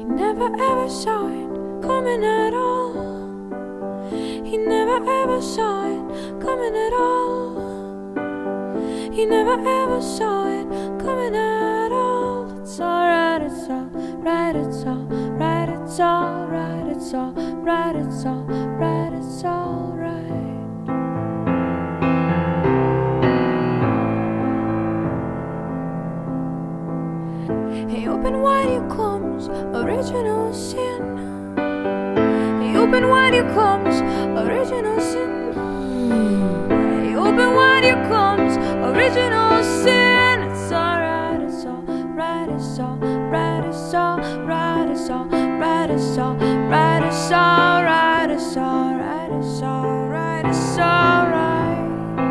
never ever saw it coming at all. He never ever saw it coming at all. He never ever saw it coming at all. It's alright, it's alright, it's alright, it's alright, it's alright, it's alright, it's alright. Hey, open wide your comes, original sin. Hey, open wide your comes, original sin. Hey, open wide your comes, original sin. It's alright, it's alright, it's alright, it's alright, it's alright, it's alright, it's alright, it's alright, it's alright, it's alright.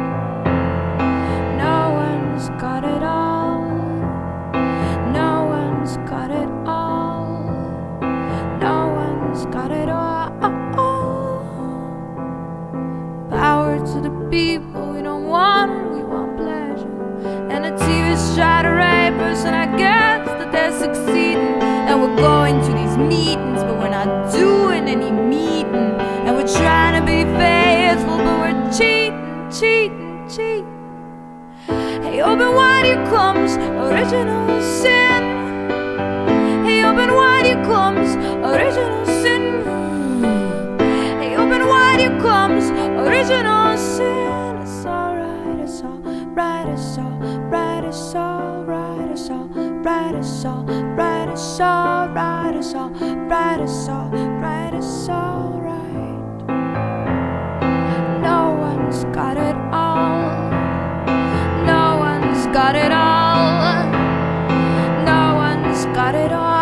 No one's got it all. No one's got it all. No one's got it all. Power to the people, we don't want it, we want pleasure. And the TV's try to rape us, and I guess that they're succeeding. And we're going to these meetings, but we're not doing any meeting. And we're trying to be faithful, but we're cheating, cheating, cheating. Hey, open wide your comes, original sin. Hey, open wide your comes, original sin. Hey, open wide your comes, original sin. It's alright, it's alright, it's alright, it's alright, it's alright, it's alright, it's alright, it's alright, it's alright, it's alright. No one's got it all. No one's got it all. No one's got it all.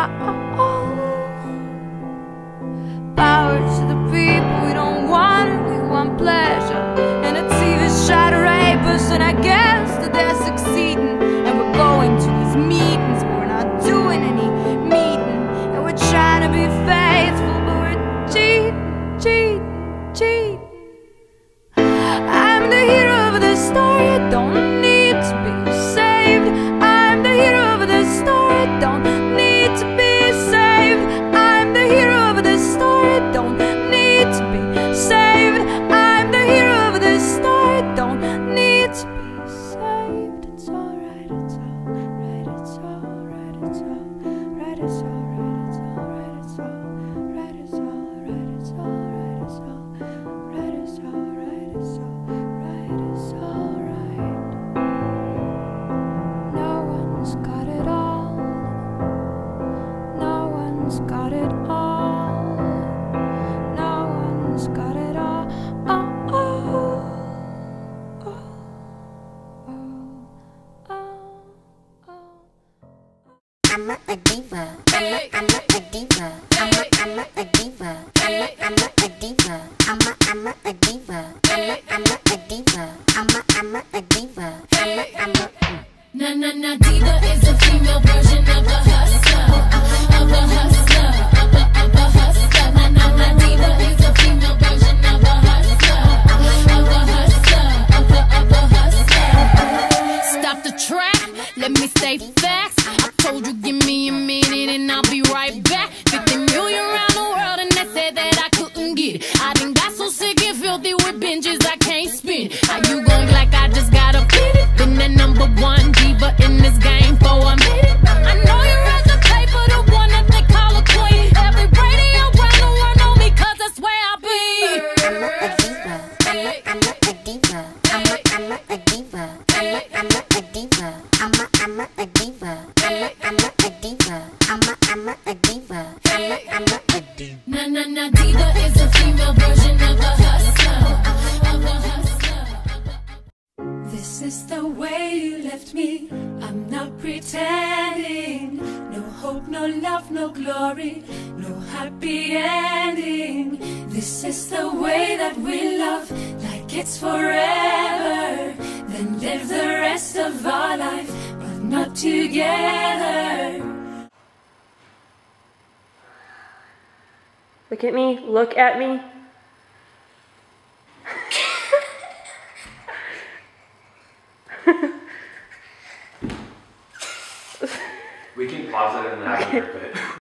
Power to the people, we don't want it, we want pleasure. And the TV's try to rape us, and I guess that they're succeeding. And we're going to these meetings, but we're not doing any meeting. And we're trying to be faithful, but we're cheating, cheating, cheating. I'm the hero of the story, I don't need to be saved. I'm the hero of the story, I don't need to be saved. I'm the hero of the story, I don't need to be saved. I'm the hero of the story, I don't need to be saved. It's alright, it's alright, it's alright, it's alright, it's alright, it's alright, it's alright, it's alright, it's alright, it's alright, it's alright, it's alright, it's alright. No one's got it all. No one's got it all. No one's got it all. Oh, oh, oh, oh, oh. I'm a diva. I'm a diva. I'm a diva. I'm a diva. I'm a diva. I'm a diva. I'm a diva. Na na na, diva is a female version of a hustler, of a hustler, of a hustler. Na na na, diva is a female version of a hustler, of a hustler, of a hustler. Stop the track, let me state facts. I told you give me a minute and I'll be right back. 50 million around the world and they said that I couldn't get it. I done got so sick and filthy with binges I can't spin. How you gon' like I just got a pity? Been the number one diva in this game for a minute. I know you read the paper, the one that they call a queen. Every radio around the world know me 'cause that's where I be. I'm a diva. I'm a diva. I'm a diva. I'm a diva. I'm a diva. I'm a diva. I'm a diva. I'm a diva. Na na na, diva is a female version of a hustler, of a hustler. This is the way you left me. I'm not pretending. No hope, no love, no glory, no happy ending. This is the way that we love, like it's forever. Then live the rest of our life, but not together. Look at me, look at me. We can pause it and have a bit.